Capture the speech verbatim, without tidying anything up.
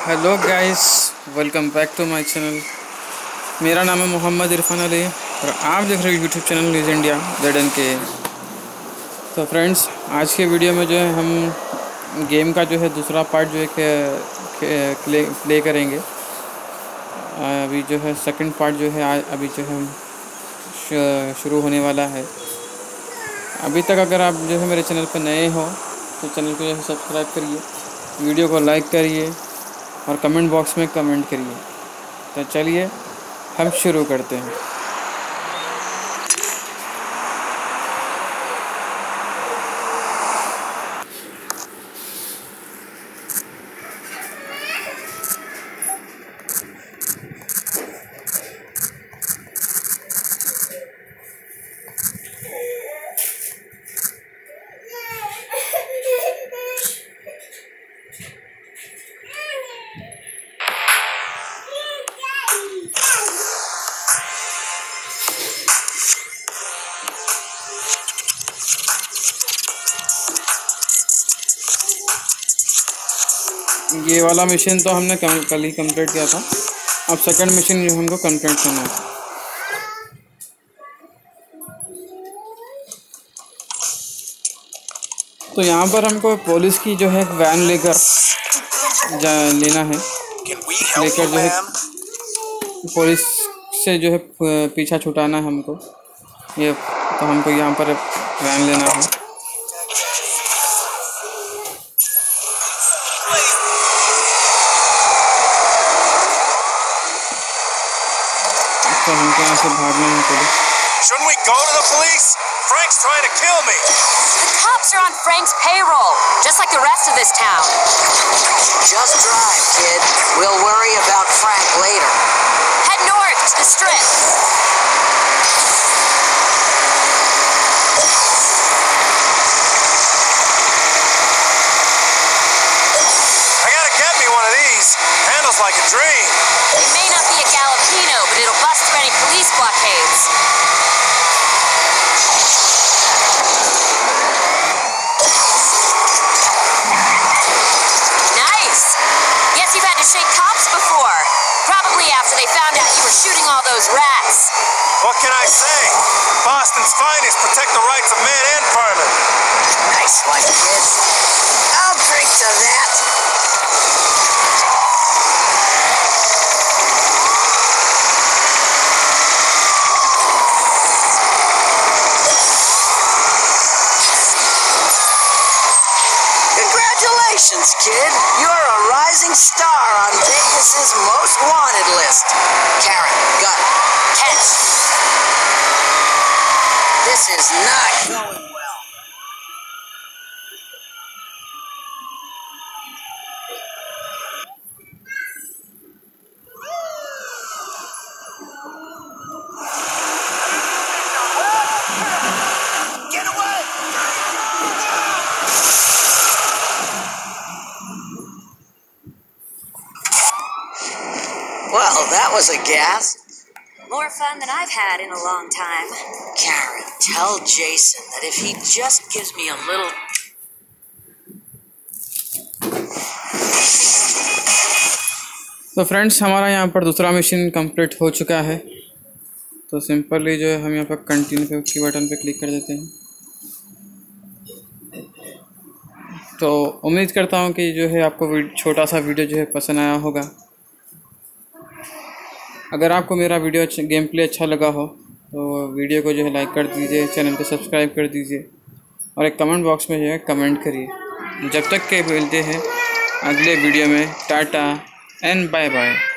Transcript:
Hello guys, welcome back to my channel. मेरा नाम है मोहम्मद इरफान अली और आप देख रहे हो YouTube channel news India Z N के। तो फ्रेंड्स, आज के वीडियो में जो है हम गेम का जो है दूसरा पार्ट जो है प्ले प्ले करेंगे। अभी जो है सेकंड पार्ट जो है अभी जो है हम शुरू होने वाला है। अभी तक अगर आप जो है मेरे चैनल पर नए हो तो चैनल को जो है सब्सक्राइब करिए, वीडियो को लाइक करिए और कमेंट बॉक्स में कमेंट करिए। तो चलिए हम शुरू करते हैं। ये वाला मिशन तो हमने कल ही कंप्लीट किया था। अब सेकंड मिशन जो हमको कंप्लीट करना है। तो यहाँ पर हमको पुलिस की जो है वैन लेकर लेना है, लेकर जो है पुलिस से जो है पीछा छुटाना है हमको। ये तो हमको यहाँ पर वैन लेना है। तो हमको यहाँ से भागना है police. Shouldn't we go to the police? Frank's trying to kill me. The cops are on Frank's payroll, just like the rest of this town. Just drive, kid. We'll worry about Frank later. Head north to the strip. I gotta get me one of these. Handles like a dream. It may not be a Galapino, but it'll bust through any police blockades. Nice! Guess you've had to shake cops before. Probably after they found out you were shooting all those rats. What can I say? Boston's finest protect the rights of man and vermin. Nice one, kid. I'll drink to that. Congratulations, kid. You're a rising star on Vegas's most wanted list. Karen, gun, catch. This is not going well. Get away! Well, that was a gas. More fun than I've had in a long time. Karen, tell Jason that if he just gives me a little... तो friends, हमारा यहाँ पर दूसरा mission complete हो चुका है। तो simply जो है हम यहाँ पर कंटिन्यू पे की बटन पे क्लिक कर देते हैं। तो उम्मीद करता हूँ कि जो है आपको छोटा सा वीडियो जो है पसंद आया होगा। अगर आपको मेरा वीडियो गेम प्ले अच्छा लगा हो तो वीडियो को जो है लाइक कर दीजिए, चैनल को सब्सक्राइब कर दीजिए और एक कमेंट बॉक्स में जो है कमेंट करिए। जब तक के मिलते हैं अगले वीडियो में, टाटा एंड बाय बाय।